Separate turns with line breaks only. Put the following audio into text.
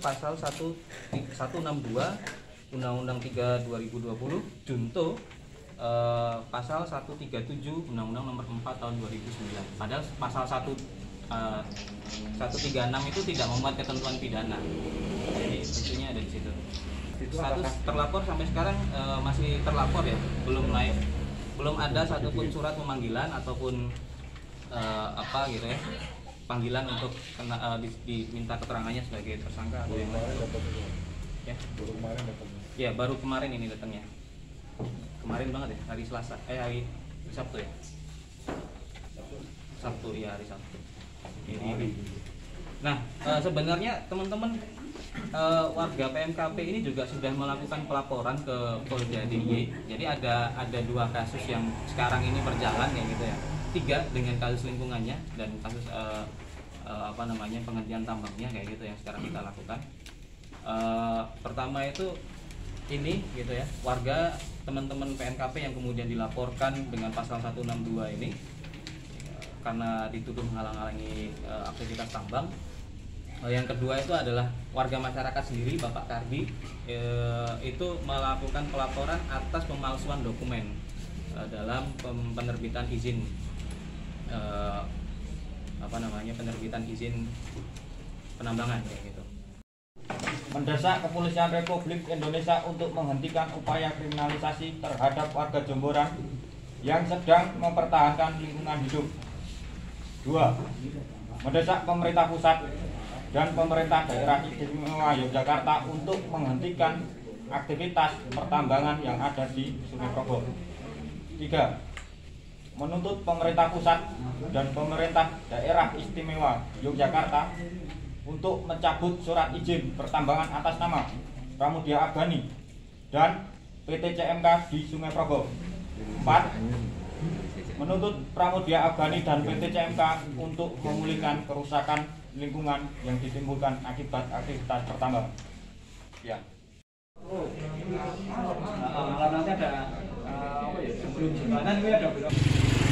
pasal 162 Undang-Undang 3 2020 junto pasal 137 Undang-Undang Nomor 4 Tahun 2009. Padahal pasal 136 itu tidak memuat ketentuan pidana. Jadi tentunya ada di situ. Status terlapor sampai sekarang masih terlapor ya, belum live, belum ada satupun surat pemanggilan ataupun apa gitu ya, panggilan untuk diminta keterangannya sebagai tersangka atau yang lain. Ya. Ya, baru kemarin ini datangnya. Kemarin banget ya, hari Selasa, hari Sabtu ya. Sabtu ya, hari Sabtu. Ini. Nah, sebenarnya teman-teman warga PMKP ini juga sudah melakukan pelaporan ke Polda DIY. Jadi ada dua kasus yang sekarang ini berjalan ya gitu ya. 3 dengan kasus lingkungannya dan kasus penghentian tambangnya kayak gitu yang sekarang kita lakukan. Pertama itu ini gitu ya, warga teman-teman PNKP yang kemudian dilaporkan dengan pasal 162 ini karena dituduh menghalang-halangi aktivitas tambang. Yang kedua itu adalah warga masyarakat sendiri, Bapak Kardi, itu melakukan pelaporan atas pemalsuan dokumen dalam penerbitan izin penerbitan izin penambangan kayak gitu.
Mendesak Kepolisian Republik Indonesia untuk menghentikan upaya kriminalisasi terhadap warga Jomboran yang sedang mempertahankan lingkungan hidup. 2. Mendesak pemerintah pusat dan pemerintah daerah istimewa Yogyakarta untuk menghentikan aktivitas pertambangan yang ada di Sungai Progo. 3. Menuntut pemerintah pusat dan pemerintah daerah istimewa Yogyakarta untuk mencabut surat izin pertambangan atas nama Pramudia Abani dan PT CMK di Sungai Progo. 4. Menuntut Pramudia Abani dan PT CMK untuk memulihkan kerusakan lingkungan yang ditimbulkan akibat aktivitas pertambangan. Ya.
Nanti ada sebelum jembatan itu ada